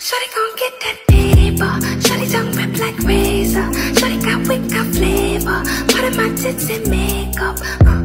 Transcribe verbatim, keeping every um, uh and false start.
Shawty gon' get that paper. Shawty tongue rip like razor. Shawty got wick, got flavor. Part of my tits and makeup. Uh.